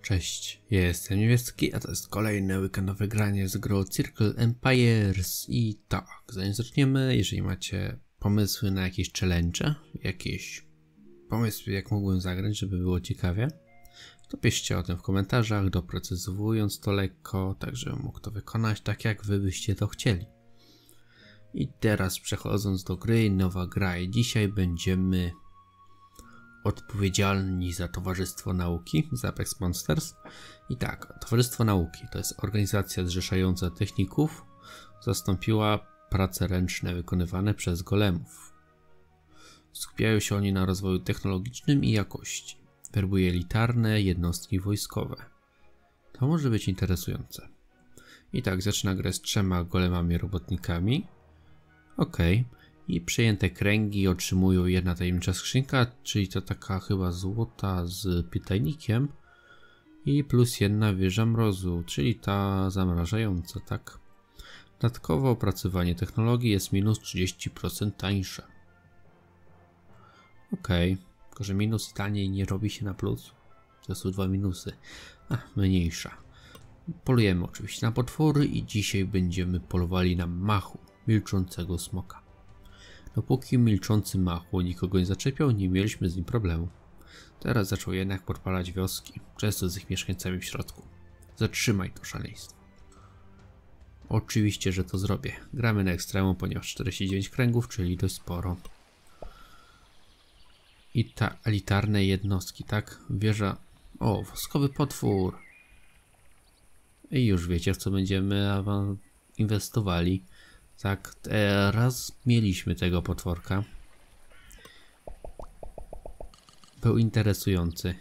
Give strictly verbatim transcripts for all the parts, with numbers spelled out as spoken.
Cześć, ja jestem Niebieski, a to jest kolejne weekendowe granie z grą Circle Empires. I tak, zanim zaczniemy, jeżeli macie pomysły na jakieś challenge, jakieś pomysły, jak mógłbym zagrać, żeby było ciekawie, to piszcie o tym w komentarzach, doprecyzowując to lekko, tak żebym mógł to wykonać tak, jak wy byście to chcieli. I teraz przechodząc do gry, nowa gra, i dzisiaj będziemy odpowiedzialni za Towarzystwo Nauki, za Apex Monsters. I tak, Towarzystwo Nauki to jest organizacja zrzeszająca techników, zastąpiła prace ręczne wykonywane przez golemów. Skupiają się oni na rozwoju technologicznym i jakości. Werbuje elitarne jednostki wojskowe. To może być interesujące. I tak, zaczyna grę z trzema golemami robotnikami. Okej. Okay. I przejęte kręgi otrzymują jedna tajemnicza skrzynka, czyli to taka chyba złota z pytajnikiem. I plus jedna wieża mrozu, czyli ta zamrażająca, tak. Dodatkowo opracowanie technologii jest minus trzydzieści procent tańsze. Okej, okay. Tylko że minus taniej nie robi się na plus. To są dwa minusy. A, mniejsza. Polujemy oczywiście na potwory i dzisiaj będziemy polowali na machu, milczącego smoka. Dopóki milczący machu nikogo nie zaczepiał, nie mieliśmy z nim problemu. Teraz zaczął jednak podpalać wioski, często z ich mieszkańcami w środku. Zatrzymaj to szaleństwo. Oczywiście, że to zrobię. Gramy na ekstremum, ponieważ czterdzieści dziewięć kręgów, czyli dość sporo. I ta elitarne jednostki, tak? Wieża... O, woskowy potwór. I już wiecie, w co będziemy inwestowali. Tak, teraz mieliśmy tego potworka. Był interesujący.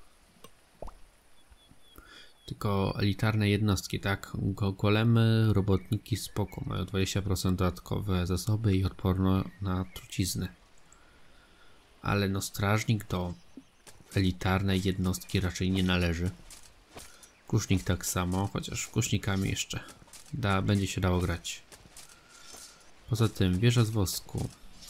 Tylko elitarne jednostki, tak? Go golemy, robotniki spoko. Mają dwadzieścia procent dodatkowe zasoby i odporno na trucizny. Ale no strażnik do elitarnej jednostki raczej nie należy. Kusznik tak samo, chociaż kusznikami jeszcze da, będzie się dało grać. Poza tym wieża z wosku.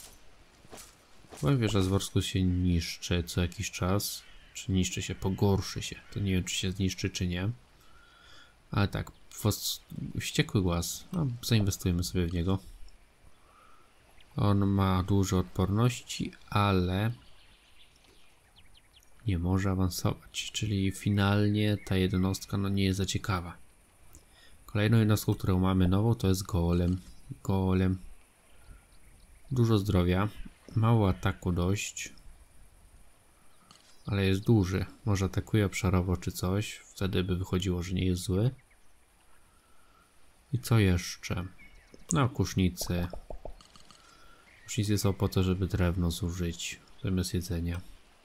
Bo wieża z wosku się niszczy co jakiś czas. Czy niszczy się, pogorszy się. To nie wiem, czy się zniszczy, czy nie. Ale tak, wos... wściekły głaz. No, zainwestujemy sobie w niego. On ma dużo odporności, ale nie może awansować. Czyli finalnie ta jednostka no, nie jest za ciekawa. Kolejną jednostką, którą mamy nową, to jest golem. Golem. Dużo zdrowia. Mało ataku dość. Ale jest duży. Może atakuje obszarowo czy coś. Wtedy by wychodziło, że nie jest zły. I co jeszcze? No, kusznicy. Kusznicy są po to, żeby drewno zużyć zamiast jedzenia.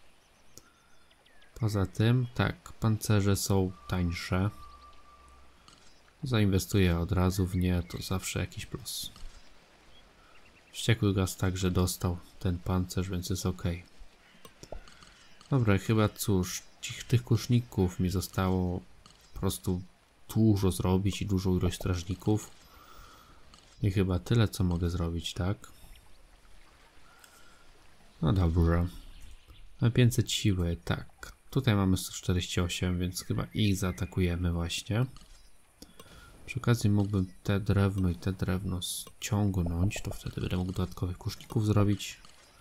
Poza tym, tak, pancerze są tańsze. Zainwestuję od razu w nie, to zawsze jakiś plus. Wściekły gaz także dostał ten pancerz, więc jest ok. Dobra, chyba cóż, tych, tych kuszników mi zostało po prostu dużo zrobić i dużą ilość strażników. I chyba tyle, co mogę zrobić, tak? No dobrze. Mamy pięćset siły, tak. Tutaj mamy sto czterdzieści osiem, więc chyba ich zaatakujemy właśnie. Przy okazji mógłbym te drewno i te drewno ściągnąć, to wtedy będę mógł dodatkowych kuszników zrobić.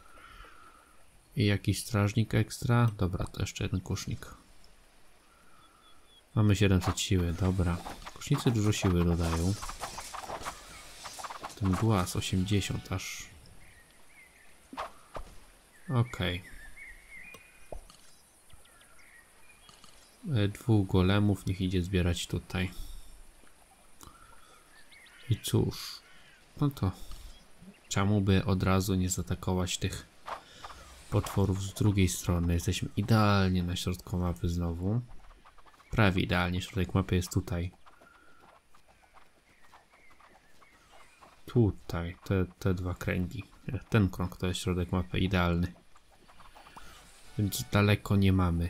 I jakiś strażnik ekstra. Dobra, to jeszcze jeden kusznik. Mamy siedemset siły, dobra. Kusznicy dużo siły dodają. Ten głaz osiemdziesiąt aż. Okej. Okay. Dwóch golemów niech idzie zbierać tutaj. I cóż, no to czemu by od razu nie zaatakować tych potworów z drugiej strony? Jesteśmy idealnie na środku mapy znowu. Prawie idealnie, środek mapy jest tutaj. Tutaj, te, te dwa kręgi. Ten krąg to jest środek mapy idealny. Więc daleko nie mamy.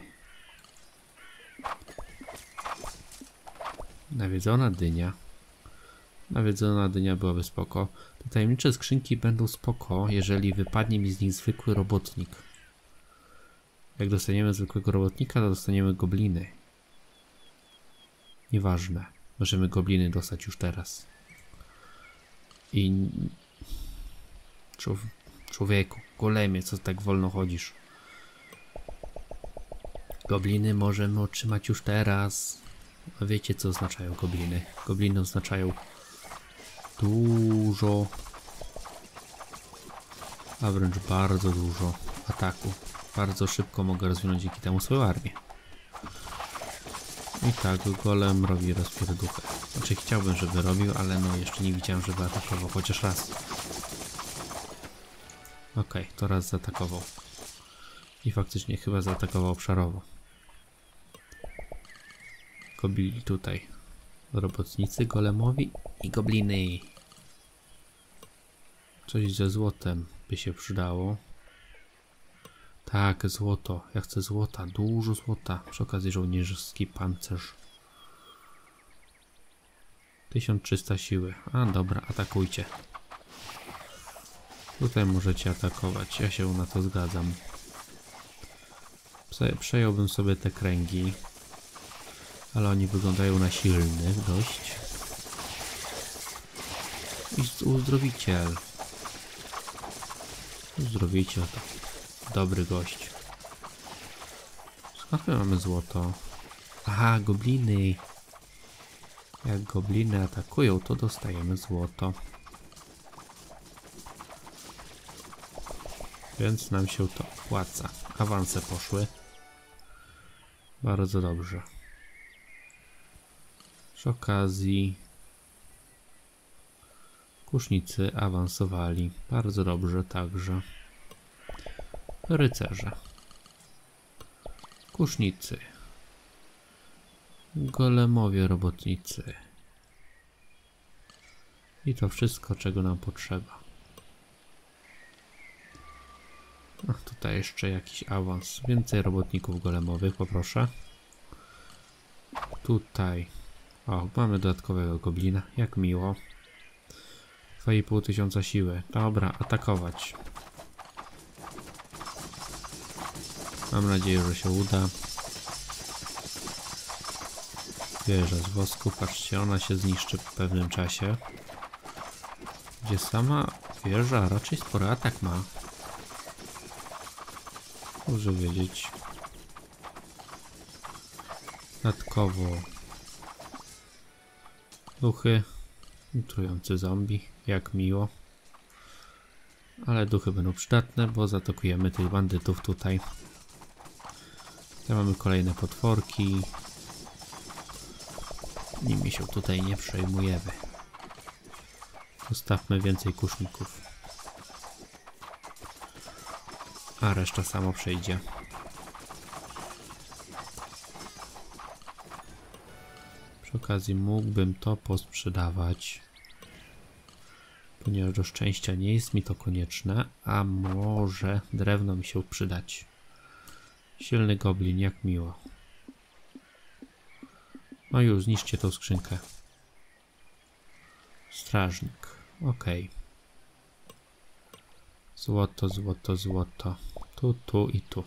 Nawiedzona dynia. Nawiedzona dynia byłaby spoko. Te tajemnicze skrzynki będą spoko, jeżeli wypadnie mi z nich zwykły robotnik. Jak dostaniemy zwykłego robotnika, to dostaniemy gobliny. Nieważne. Możemy gobliny dostać już teraz. I... Człowieku, golemie, co tak wolno chodzisz? Gobliny możemy otrzymać już teraz. A wiecie, co oznaczają gobliny? Gobliny oznaczają dużo, a wręcz bardzo dużo ataku. Bardzo szybko mogę rozwinąć dzięki temu swoją armię. I tak, golem robi rozpierduchę. Znaczy chciałbym, żeby robił, ale no jeszcze nie widziałem, żeby atakował chociaż raz. Okej, okay, to raz zaatakował. I faktycznie chyba zaatakował obszarowo. Gobili tutaj. Robotnicy golemowi i gobliny. Coś ze złotem by się przydało. Tak, złoto. Ja chcę złota. Dużo złota. Przy okazji żołnierski pancerz. tysiąc trzysta siły. A dobra, atakujcie. Tutaj możecie atakować. Ja się na to zgadzam. Przejąłbym sobie te kręgi. Ale oni wyglądają na silnych dość. I uzdrowiciel. Uzdrowiciel to dobry gość. Skąd my mamy złoto? Aha, gobliny. Jak gobliny atakują, to dostajemy złoto. Więc nam się to opłaca. Awanse poszły. Bardzo dobrze. Przy okazji kusznicy awansowali. Bardzo dobrze także. Rycerze. Kusznicy. Golemowie robotnicy. I to wszystko, czego nam potrzeba. A tutaj jeszcze jakiś awans. Więcej robotników golemowych, poproszę. Tutaj. O, mamy dodatkowego goblina. Jak miło. dwa i pół tysiąca siły. Dobra, atakować. Mam nadzieję, że się uda. Wieża z wosku. Patrzcie, ona się zniszczy w pewnym czasie. Gdzie sama wieża raczej spory atak ma. Dobrze wiedzieć. Dodatkowo duchy. Trujący zombie. Jak miło. Ale duchy będą przydatne, bo zaatakujemy tych bandytów tutaj. Tutaj mamy kolejne potworki. Nimi się tutaj nie przejmujemy. Zostawmy więcej kuszników. A reszta samo przejdzie. Przy okazji mógłbym to posprzedawać. Ponieważ do szczęścia nie jest mi to konieczne. A może drewno mi się przydać. Silny goblin, jak miło. No już, zniszczcie tą skrzynkę. Strażnik. Ok. Złoto, złoto, złoto. Tu, tu i tu.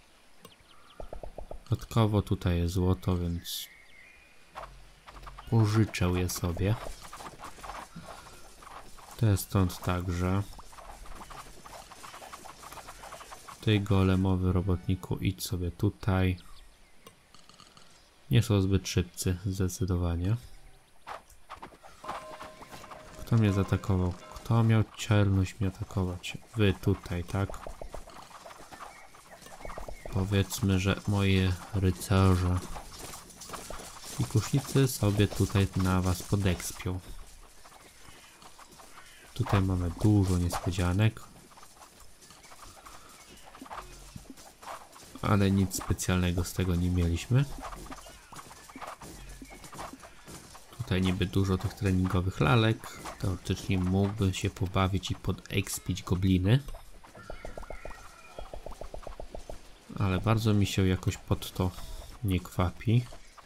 Dodatkowo tutaj jest złoto, więc pożyczę je sobie. Te stąd także. Ty golemowy robotniku, idź sobie tutaj. Nie są zbyt szybcy, zdecydowanie. Kto mnie zaatakował? Kto miał czelność mnie atakować? Wy tutaj, tak? Powiedzmy, że moje rycerze i kusznicy sobie tutaj na was podekspią. Tutaj mamy dużo niespodzianek. Ale nic specjalnego z tego nie mieliśmy. Tutaj niby dużo tych treningowych lalek. Teoretycznie mógłbym się pobawić i podekspić gobliny. Ale bardzo mi się jakoś pod to nie kwapi.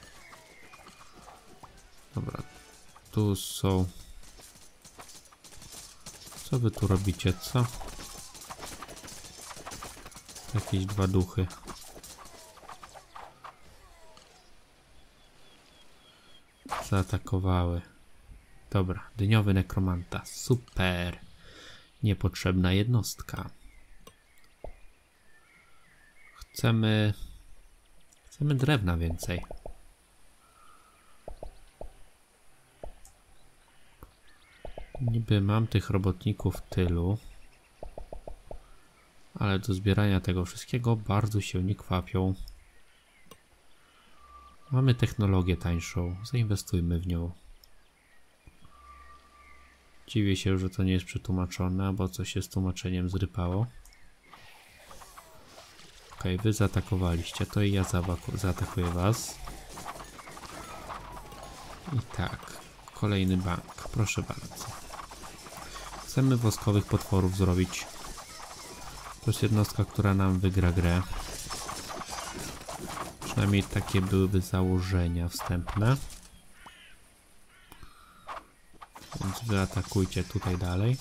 Dobra. Tu są... Co wy tu robicie, co? Jakieś dwa duchy. zaatakowały. Dobra, dyniowy nekromanta. Super. Niepotrzebna jednostka. Chcemy... Chcemy drewna więcej. Niby mam tych robotników tylu. Ale do zbierania tego wszystkiego bardzo się nie kwapią. Mamy technologię tańszą. Zainwestujmy w nią. Dziwię się, że to nie jest przetłumaczone, bo coś się z tłumaczeniem zrypało. Ok, wy zaatakowaliście, to i ja zaatakuję was. I tak, kolejny bank, proszę bardzo. Chcemy woskowych potworów zrobić. To jest jednostka, która nam wygra grę. Przynajmniej takie byłyby założenia wstępne. Więc wy atakujcie tutaj dalej.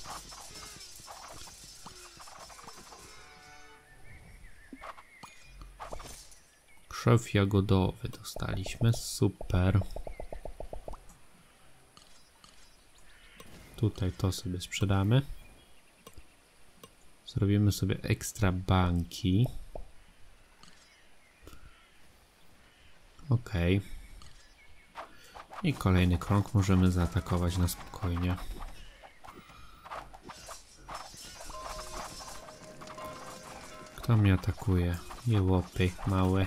Krzew jagodowy dostaliśmy, super. Tutaj to sobie sprzedamy. Zrobimy sobie ekstra banki. Ok. I kolejny krąg możemy zaatakować na spokojnie. Kto mnie atakuje? Jełopy małe.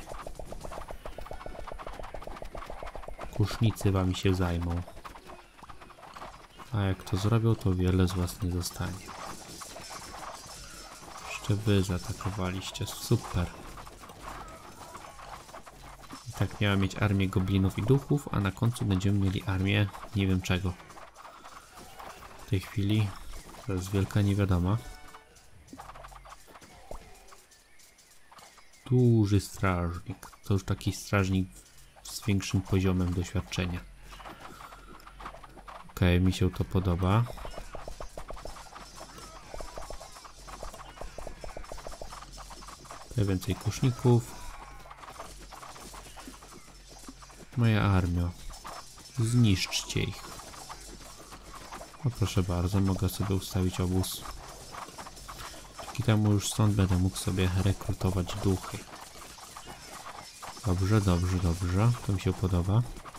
Kusznicy wami się zajmą. A jak to zrobią, to wiele z was nie zostanie. Jeszcze wy zaatakowaliście. Super. I tak miała mieć armię goblinów i duchów, a na końcu będziemy mieli armię nie wiem czego. W tej chwili to jest wielka niewiadoma. Duży strażnik. To już taki strażnik z większym poziomem doświadczenia. Ok, mi się to podoba. Tutaj więcej kuszników. Moja armia. Zniszczcie ich. No proszę bardzo, mogę sobie ustawić obóz. Dzięki temu już stąd będę mógł sobie rekrutować duchy. Dobrze, dobrze, dobrze. To mi się podoba.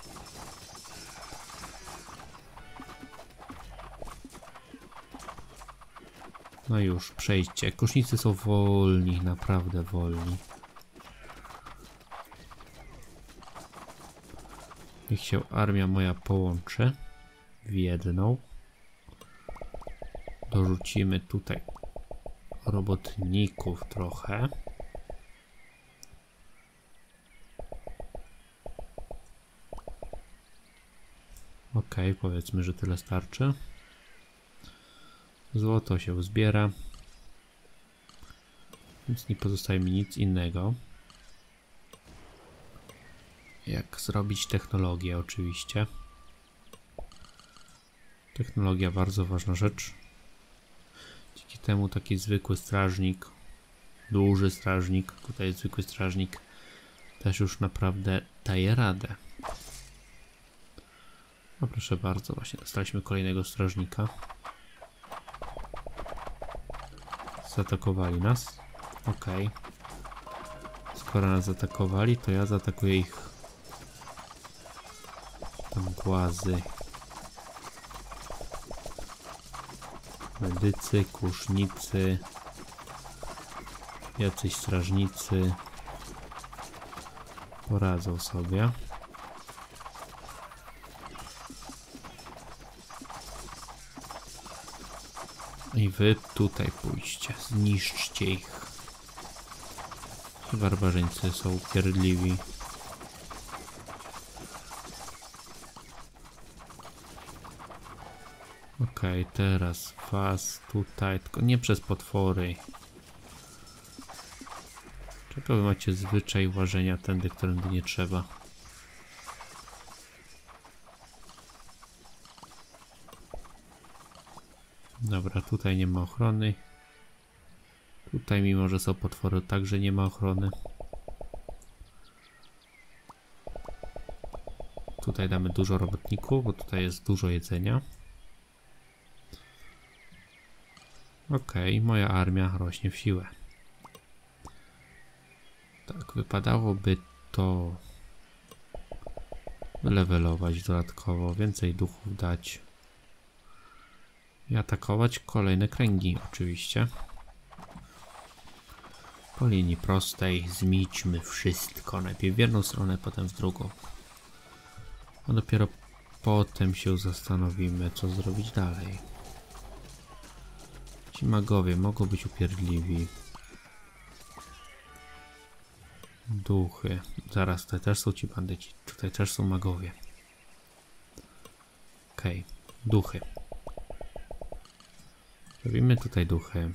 No już, przejdźcie. Kusznicy są wolni, naprawdę wolni. Niech się armia moja połączy w jedną. Dorzucimy tutaj robotników trochę. Ok, powiedzmy, że tyle starczy. Złoto się zbiera. Więc nie pozostaje mi nic innego. Jak zrobić technologię oczywiście. Technologia bardzo ważna rzecz. Dzięki temu taki zwykły strażnik, duży strażnik, tutaj zwykły strażnik też już naprawdę daje radę. No proszę bardzo, właśnie dostaliśmy kolejnego strażnika. Zaatakowali nas. Ok. Skoro nas zaatakowali, to ja zaatakuję ich. Tam głazy. Medycy, kusznicy. Jacyś strażnicy. Poradzą sobie. I wy tutaj pójście. Zniszczcie ich. Barbarzyńcy są upierdliwi. Okej, okay, teraz was tutaj, tylko nie przez potwory. Czego wy macie zwyczaj łażenia tędy, którędy nie trzeba? Dobra, tutaj nie ma ochrony. Tutaj, mimo że są potwory, także nie ma ochrony. Tutaj damy dużo robotników, bo tutaj jest dużo jedzenia. Okej, moja armia rośnie w siłę. Tak, wypadałoby to levelować dodatkowo, więcej duchów dać i atakować kolejne kręgi oczywiście. Po linii prostej zmiećmy wszystko, najpierw w jedną stronę, potem w drugą. A dopiero potem się zastanowimy, co zrobić dalej. Ci magowie mogą być upierdliwi. Duchy. Zaraz, tutaj też są ci bandyci. Tutaj też są magowie. Okej, okay. Duchy. Robimy tutaj duchy.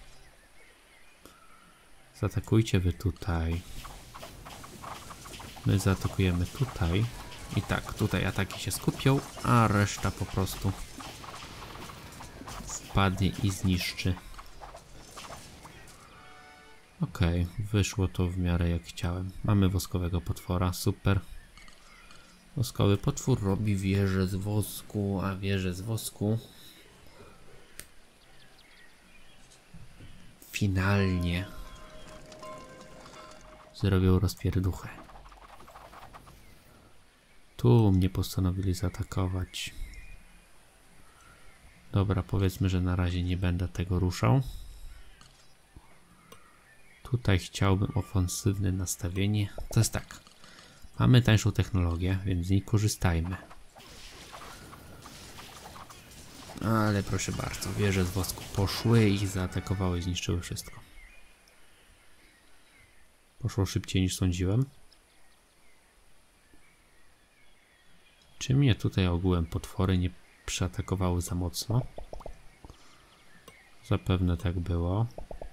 Zaatakujcie wy tutaj. My zaatakujemy tutaj. I tak, tutaj ataki się skupią, a reszta po prostu wpadnie i zniszczy. Okej, okay, wyszło to w miarę jak chciałem. Mamy woskowego potwora, super. Woskowy potwór robi wieżę z wosku, a wieżę z wosku finalnie zrobią rozpierduchę. Tu mnie postanowili zaatakować. Dobra, powiedzmy, że na razie nie będę tego ruszał. Tutaj chciałbym ofensywne nastawienie. To jest tak. Mamy tańszą technologię, więc z niej korzystajmy. Ale proszę bardzo, wieże z wosku poszły i zaatakowały, zniszczyły wszystko. Poszło szybciej niż sądziłem. Czy mnie tutaj ogółem potwory nie przeatakowały za mocno? Zapewne tak było.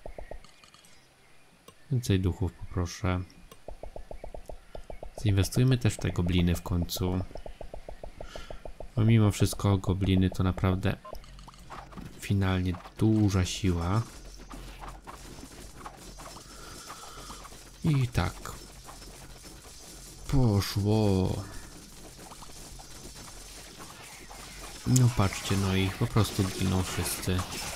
Więcej duchów poproszę. Zainwestujmy też w te gobliny w końcu. Bo mimo wszystko gobliny to naprawdę finalnie duża siła. I tak. Poszło. No patrzcie, no i po prostu giną wszyscy.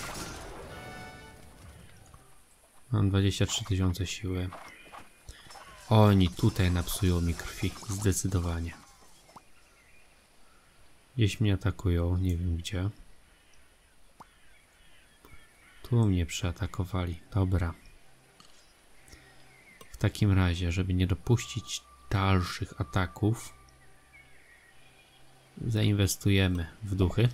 Mam dwadzieścia trzy tysiące siły. Oni tutaj napsują mi krwi, zdecydowanie. Gdzieś mnie atakują, nie wiem gdzie. Tu mnie przeatakowali, dobra. W takim razie, żeby nie dopuścić dalszych ataków, zainwestujemy w duchy.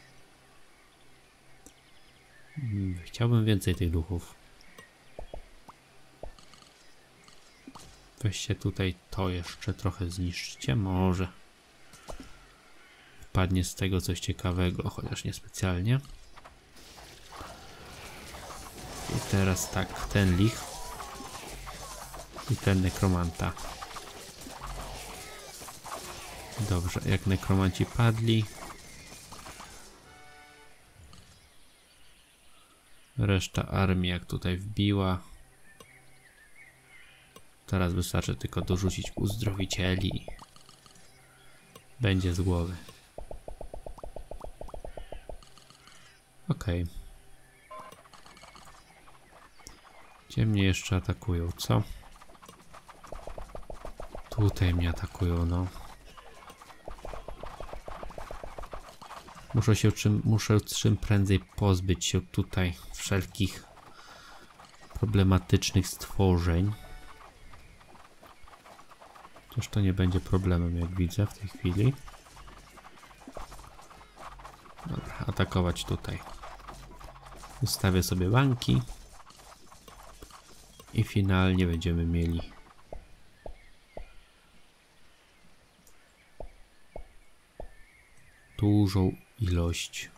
Chciałbym więcej tych duchów. Weźcie tutaj to jeszcze trochę zniszczcie, może wpadnie z tego coś ciekawego, chociaż niespecjalnie. I teraz tak, ten lich i ten nekromanta. Dobrze, jak nekromanci padli, reszta armii jak tutaj wbiła. Teraz wystarczy tylko dorzucić uzdrowicieli. Będzie z głowy. Okej. Okay. Gdzie mnie jeszcze atakują, co? Tutaj mnie atakują, no. Muszę się czym, muszę czym prędzej pozbyć się tutaj wszelkich problematycznych stworzeń. Chociaż to nie będzie problemem, jak widzę w tej chwili. Dobra, atakować tutaj. Ustawię sobie banki. I finalnie będziemy mieli dużą ilość,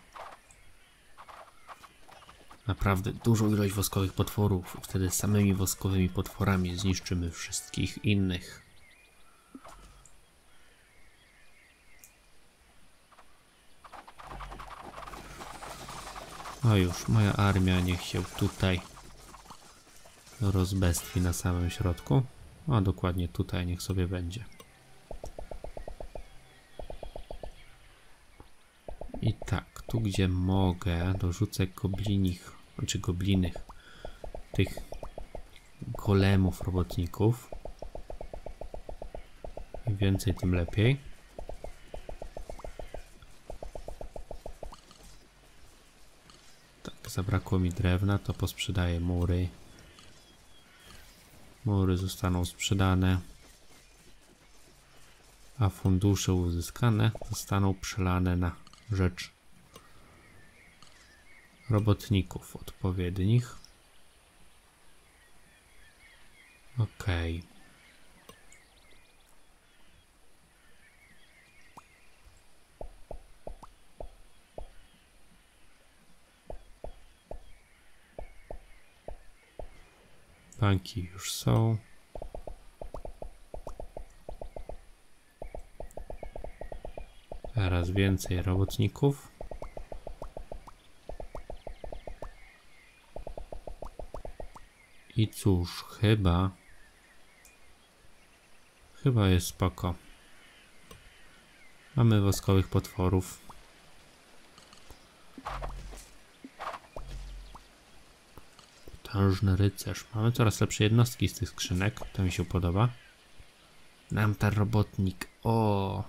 naprawdę dużą ilość woskowych potworów. Wtedy samymi woskowymi potworami zniszczymy wszystkich innych. No już, moja armia niech się tutaj rozbestwi na samym środku. A dokładnie tutaj niech sobie będzie. I tak, tu gdzie mogę, dorzucę goblinich, znaczy goblinych, tych golemów, robotników. Im więcej, tym lepiej. Tak, zabrakło mi drewna, to posprzedaję mury. Mury zostaną sprzedane, a fundusze uzyskane zostaną przelane na rzecz robotników odpowiednich. Ok. Banki już są. Teraz więcej robotników. I cóż, chyba... Chyba jest spoko. Mamy woskowych potworów. Potężny rycerz. Mamy coraz lepsze jednostki z tych skrzynek. To mi się podoba. Nam ten robotnik. O!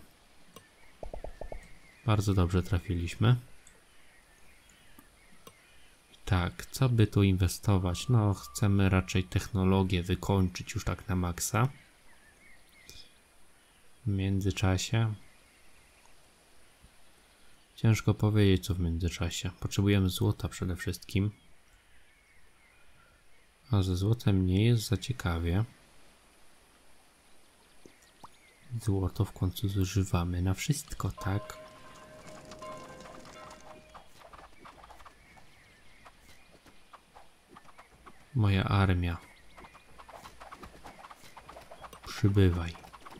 Bardzo dobrze trafiliśmy. Tak, co by tu inwestować? No, chcemy raczej technologię wykończyć już tak na maksa. W międzyczasie. Ciężko powiedzieć, co w międzyczasie. Potrzebujemy złota przede wszystkim. A ze złotem nie jest za ciekawie. Złoto w końcu zużywamy na wszystko, tak? Moja armia. Przybywaj.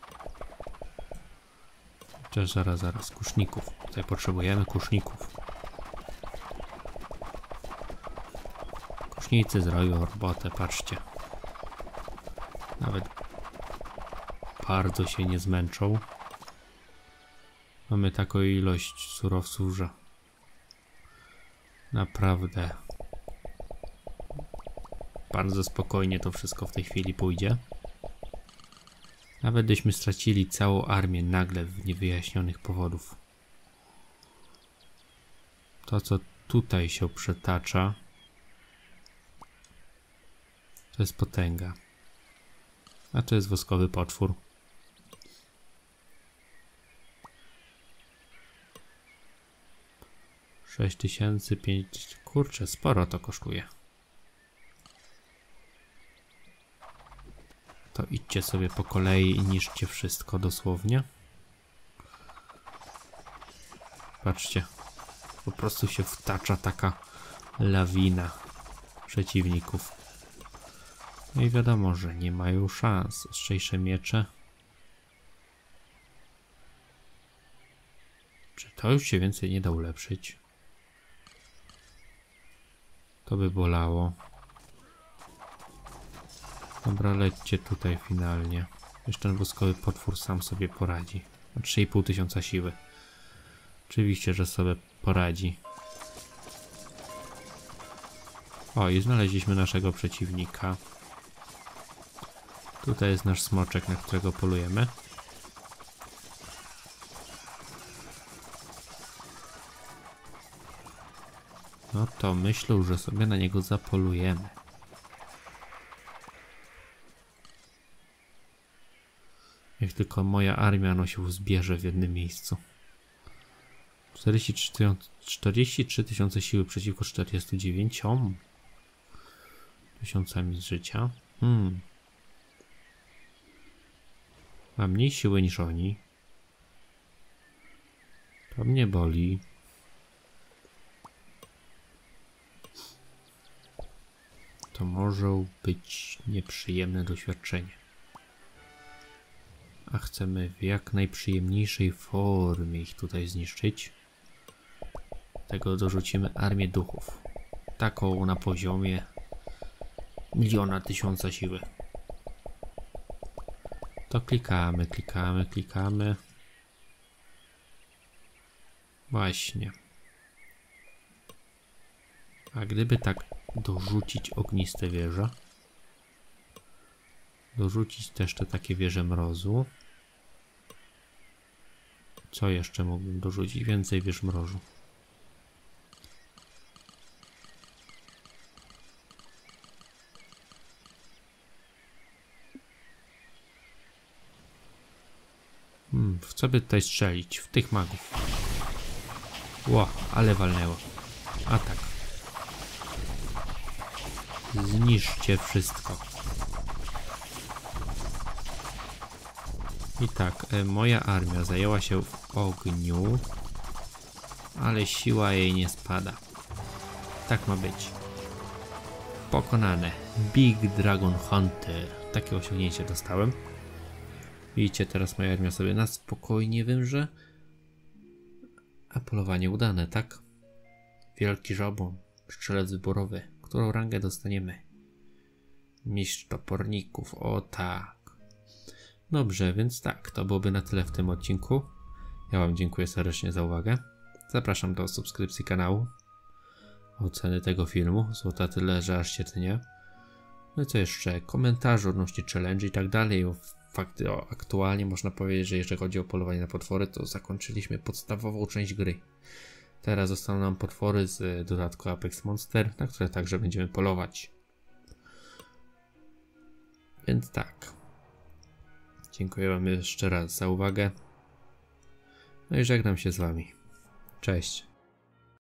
Chociaż zaraz, zaraz, kuszników. Tutaj potrzebujemy kuszników. Kusznicy zrobią robotę, patrzcie. Nawet bardzo się nie zmęczą. Mamy taką ilość surowców, że naprawdę bardzo spokojnie to wszystko w tej chwili pójdzie. Nawet gdyśmy stracili całą armię nagle w niewyjaśnionych powodów. To, co tutaj się przetacza, to jest potęga. A to jest woskowy potwór. sześć tysięcy pięć... Kurczę, sporo to kosztuje. To idźcie sobie po kolei i niszczcie wszystko dosłownie. Patrzcie. Po prostu się wtacza taka lawina przeciwników. No i wiadomo, że nie mają szans. Ostrzejsze miecze. Czy to już się więcej nie da ulepszyć? To by bolało. Dobra, lećcie tutaj finalnie. Jeszcze ten woskowy potwór sam sobie poradzi. Ma trzy i pół tysiąca siły. Oczywiście, że sobie poradzi. O, i znaleźliśmy naszego przeciwnika. Tutaj jest nasz smoczek, na którego polujemy. No to myślę, że sobie na niego zapolujemy. Jak tylko moja armia no się zbierze w jednym miejscu. czterdzieści trzy tysiące siły przeciwko czterdziestu dziewięciu tysiącami z życia. Hmm. Mam mniej siły niż oni. To mnie boli. To może być nieprzyjemne doświadczenie. A chcemy w jak najprzyjemniejszej formie ich tutaj zniszczyć. Tego dorzucimy armię duchów. Taką na poziomie miliona tysiąca siły. To klikamy, klikamy, klikamy. Właśnie. A gdyby tak dorzucić ogniste wieże, dorzucić też te takie wieże mrozu. Co jeszcze mógłbym dorzucić? Więcej wież mrozu. Hmm, w co by tutaj strzelić? W tych magów. Ło, ale walnęło. A tak. Zniszczcie wszystko. I tak, e, moja armia zajęła się w ogniu, ale siła jej nie spada. Tak ma być. Pokonane. Big Dragon Hunter. Takie osiągnięcie dostałem. Widzicie, teraz moja armia sobie na spokojnie wymrze. A polowanie udane, tak? Wielki żabon. Strzelec wyborowy. Którą rangę dostaniemy? Mistrz toporników. O tak. Dobrze, więc tak, to byłoby na tyle w tym odcinku. Ja wam dziękuję serdecznie za uwagę. Zapraszam do subskrypcji kanału, oceny tego filmu, złota tyle, że aż się tnie. No i co jeszcze? Komentarze odnośnie challenge i tak dalej. Fakty, o, aktualnie można powiedzieć, że jeżeli chodzi o polowanie na potwory, to zakończyliśmy podstawową część gry. Teraz zostaną nam potwory z dodatku Apex Monster, na które także będziemy polować. Więc tak. Dziękuję wam jeszcze raz za uwagę. No i żegnam się z wami. Cześć.